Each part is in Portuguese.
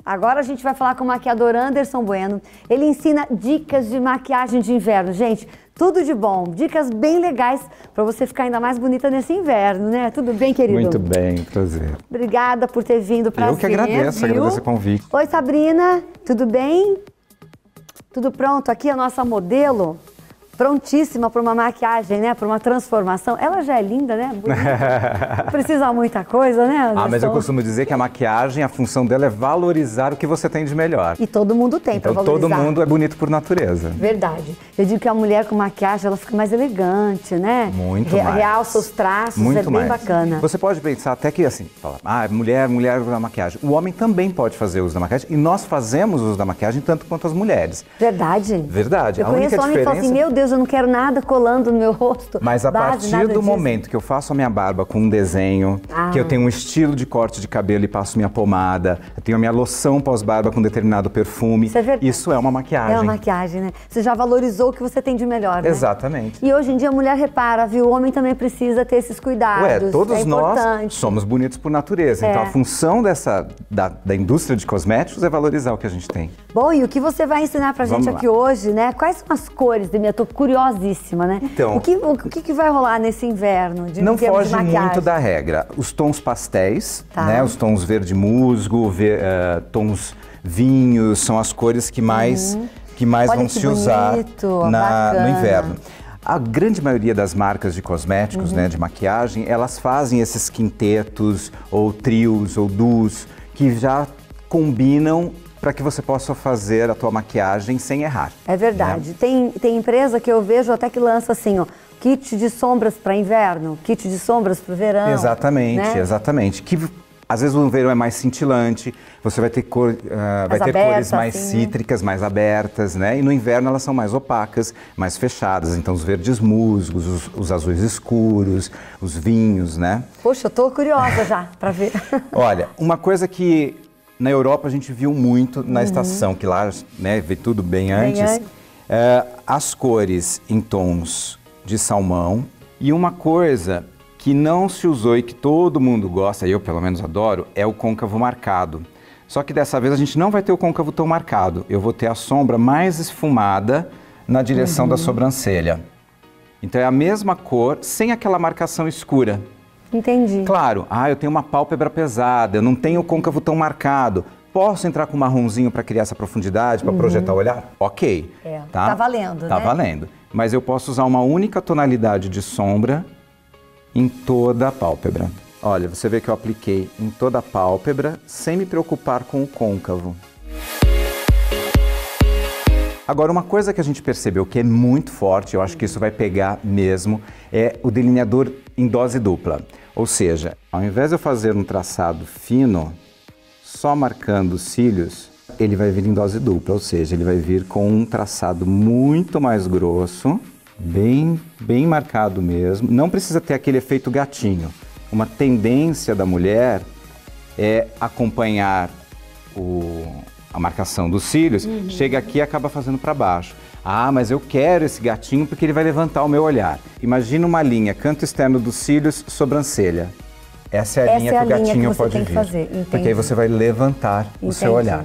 Agora a gente vai falar com o maquiador Anderson Bueno. Ele ensina dicas de maquiagem de inverno. Gente, tudo de bom. Dicas bem legais para você ficar ainda mais bonita nesse inverno, né? Tudo bem, querido? Muito bem, prazer. Obrigada por ter vindo para Eu que agradeço o convite. Oi, Sabrina, tudo bem? Tudo pronto? Aqui a nossa modelo, prontíssima para uma maquiagem, né? Para uma transformação. Ela já é linda, né? Bonita. Precisa muita coisa, né, Anderson? Mas eu costumo dizer que a maquiagem, a função dela é valorizar o que você tem de melhor. E todo mundo tem para valorizar. Todo mundo é bonito por natureza. Verdade. Eu digo que a mulher com maquiagem, ela fica mais elegante, né? Muito mais. Realça os traços, muito bem bacana. Você pode pensar até que assim, fala, mulher da maquiagem. O homem também pode fazer uso da maquiagem e nós fazemos uso da maquiagem tanto quanto as mulheres. Verdade. Verdade. Eu conheço homem que fala assim, meu Deus, eu não quero nada colando no meu rosto. Mas a partir do momento que eu faço a minha barba com um desenho, que eu tenho um estilo de corte de cabelo e passo minha pomada, eu tenho a minha loção pós-barba com determinado perfume, isso é verdade. Isso é uma maquiagem. É uma maquiagem, né? Você já valorizou o que você tem de melhor, né? Exatamente. E hoje em dia a mulher repara, viu? O homem também precisa ter esses cuidados. Todos nós somos bonitos por natureza. Então a função da indústria de cosméticos é valorizar o que a gente tem. Bom, e o que você vai ensinar pra gente aqui hoje, né? Quais são as cores, Demi? Eu tô curiosíssima, né? Então, o que vai rolar nesse inverno de não foge de maquiagem? Muito da regra. Os tons pastéis, né? Os tons verde musgo, tons vinhos, são as cores que mais vão se usar no inverno. A grande maioria das marcas de cosméticos, né, de maquiagem, elas fazem esses quintetos, ou trios, ou duos, que já combinam para que você possa fazer a tua maquiagem sem errar. É verdade. Né? Tem empresa que eu vejo até que lança assim, ó, kit de sombras para inverno, kit de sombras para o verão. Exatamente, né? Exatamente. Que às vezes o verão é mais cintilante, você vai ter, cores mais cítricas, mais abertas, né? E no inverno elas são mais opacas, mais fechadas. Então os verdes musgos, os azuis escuros, os vinhos, né? Poxa, eu tô curiosa já para ver. Olha, uma coisa que na Europa a gente viu muito na estação, que lá, né, vê tudo bem antes, as cores em tons de salmão. E uma coisa que não se usou e que todo mundo gosta, e eu pelo menos adoro, é o côncavo marcado. Só que dessa vez a gente não vai ter o côncavo tão marcado. Eu vou ter a sombra mais esfumada na direção da sobrancelha. Então é a mesma cor, sem aquela marcação escura. Entendi. Claro, eu tenho uma pálpebra pesada, eu não tenho o côncavo tão marcado. Posso entrar com um marronzinho para criar essa profundidade, para projetar o olhar? Ok. Tá valendo, Tá né? valendo. Mas eu posso usar uma única tonalidade de sombra em toda a pálpebra. Olha, você vê que eu apliquei em toda a pálpebra, sem me preocupar com o côncavo. Agora, uma coisa que a gente percebeu que é muito forte, eu acho que isso vai pegar mesmo, é o delineador em dose dupla. Ou seja, ao invés de eu fazer um traçado fino, só marcando os cílios, ele vai vir em dose dupla, ou seja, ele vai vir com um traçado muito mais grosso, bem marcado mesmo. Não precisa ter aquele efeito gatinho. Uma tendência da mulher é acompanhar a marcação dos cílios, chega aqui e acaba fazendo para baixo. Mas eu quero esse gatinho porque ele vai levantar o meu olhar. Imagina uma linha, canto externo dos cílios, sobrancelha. Essa é a linha que o gatinho pode vir. Porque aí você vai levantar o seu olhar.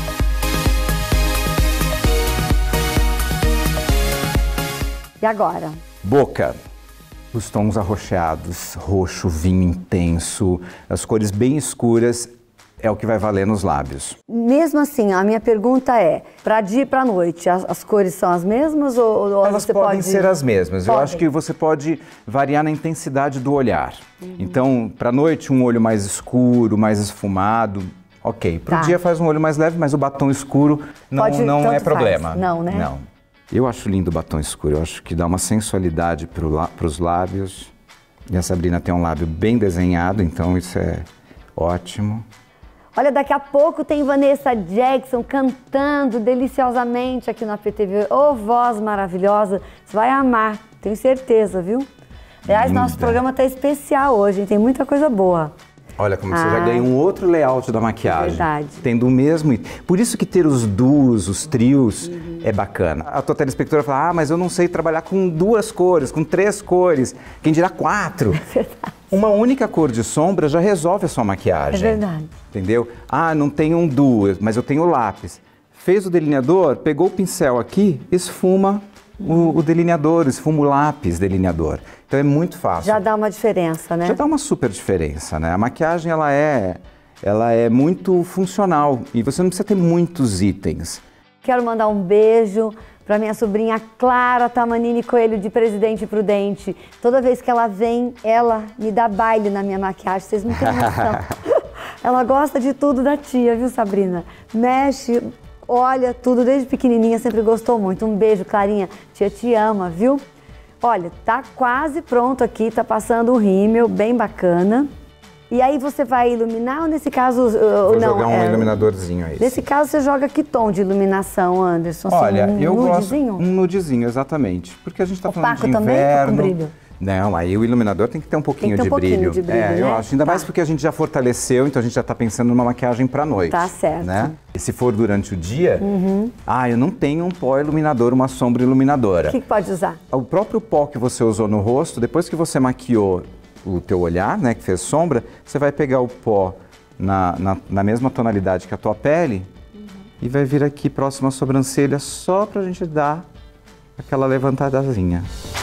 E agora? Boca. Os tons arroxeados, roxo, vinho intenso, as cores bem escuras, é o que vai valer nos lábios. Mesmo assim, a minha pergunta é, para dia e para noite, as cores são as mesmas ou elas você podem ser as mesmas. Podem. Eu acho que você pode variar na intensidade do olhar. Então, para noite, um olho mais escuro, mais esfumado, ok. Para o dia faz um olho mais leve, mas o batom escuro não é problema. Não, né? Não. Eu acho lindo o batom escuro, eu acho que dá uma sensualidade para os lábios. E a Sabrina tem um lábio bem desenhado, então isso é ótimo. Olha, daqui a pouco tem Vanessa Jackson cantando deliciosamente aqui na PTV. Ô, voz maravilhosa, você vai amar, tenho certeza, viu? Aliás, nosso programa tá especial hoje, hein? Tem muita coisa boa. Olha como você já ganha um outro layout da maquiagem. Verdade. Tendo o mesmo item. Por isso que ter os duos, os trios, é bacana. A tua telespectadora fala, mas eu não sei trabalhar com 2 cores, com 3 cores. Quem dirá 4? É verdade. Uma única cor de sombra já resolve a sua maquiagem. É verdade. Entendeu? Não tenho um duo, mas eu tenho lápis. Fez o delineador, pegou o pincel aqui, esfuma o delineador, esfuma o lápis delineador. Então é muito fácil. Já dá uma diferença, né? Já dá uma super diferença, né? A maquiagem, ela é muito funcional e você não precisa ter muitos itens. Quero mandar um beijo para minha sobrinha Clara Tamanini Coelho, de Presidente Prudente. Toda vez que ela vem, ela me dá baile na minha maquiagem, vocês não têm noção. Ela gosta de tudo da tia, viu, Sabrina? Mexe, olha tudo, desde pequenininha sempre gostou muito. Um beijo, Clarinha. Tia te ama, viu? Olha, tá quase pronto aqui, tá passando um rímel bem bacana. E aí você vai iluminar ou nesse caso... Vou jogar um iluminadorzinho aí. Nesse caso você joga que tom de iluminação, Anderson? Olha, assim, eu nudezinho? gosto um nudezinho, exatamente. Porque a gente tá falando de também, inverno. Com brilho? Não, aí o iluminador tem que ter um pouquinho, de, brilho. Né? Eu acho. Ainda mais porque a gente já fortaleceu, então a gente já tá pensando numa maquiagem pra noite. Tá certo. Né? E se for durante o dia, eu não tenho um pó iluminador, uma sombra iluminadora. O que pode usar? O próprio pó que você usou no rosto, depois que você maquiou o teu olhar, né, que fez sombra, você vai pegar o pó na mesma tonalidade que a tua pele e vai vir aqui próximo à sobrancelha só pra gente dar aquela levantadazinha.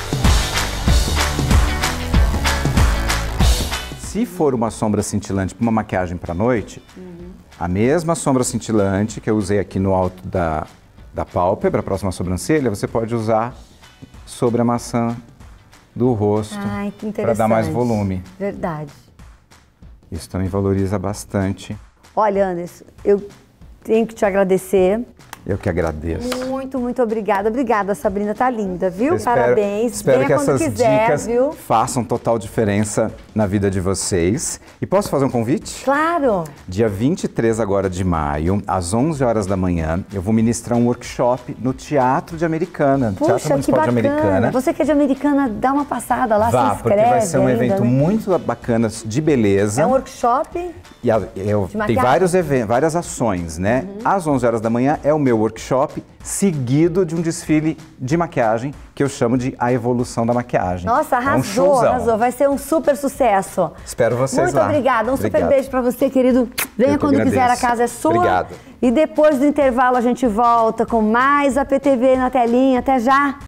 Se for uma sombra cintilante para uma maquiagem para noite, a mesma sombra cintilante que eu usei aqui no alto da pálpebra, próxima à sobrancelha, você pode usar sobre a maçã do rosto para dar mais volume. Verdade. Isso também valoriza bastante. Olha, Anderson, eu tenho que te agradecer. Eu que agradeço. Muito, muito obrigada. Obrigada, Sabrina, tá linda, viu? Parabéns. Espero que essas dicas viu? façam total diferença na vida de vocês. E posso fazer um convite? Claro! Dia 23 agora de maio, às 11 horas da manhã, eu vou ministrar um workshop no Teatro de Americana. Puxa, Teatro Municipal que bacana. de Americana. Você que é de Americana, dá uma passada lá, se inscreve. Porque vai ser um evento né? muito bacana de beleza. É um workshop E tem várias ações, né? Às 11 horas da manhã é o meu workshop, seguido de um desfile de maquiagem, que eu chamo de A Evolução da Maquiagem. Nossa, arrasou, arrasou. Vai ser um super sucesso. Espero vocês lá. Muito obrigada. Um super beijo pra você, querido. Venha quando quiser, a casa é sua. Obrigado. E depois do intervalo a gente volta com mais APTV na telinha. Até já!